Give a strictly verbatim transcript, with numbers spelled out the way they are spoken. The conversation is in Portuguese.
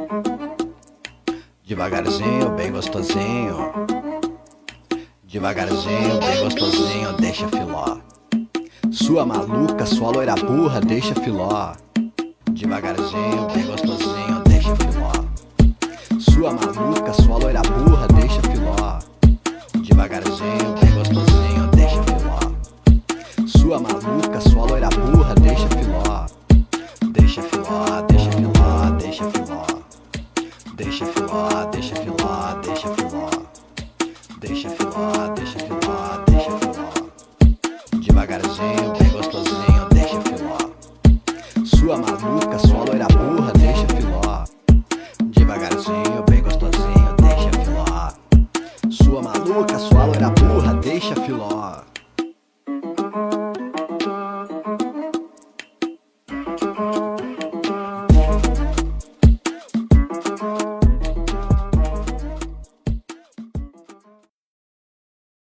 Devagarzinho, bem gostosinho. Devagarzinho, bem gostosinho, deixa filó. Sua maluca, sua loira burra, deixa filó. Devagarzinho, bem gostosinho, deixa filó. Sua maluca, sua loira burra, deixa filó. Devagarzinho, bem gostosinho, deixa filó. Sua maluca, sua loira burra, deixa filó. Deixa filó, deixa filó, deixa filó. Deixa filó, deixa filó, deixa filó. Deixa filó, deixa filó.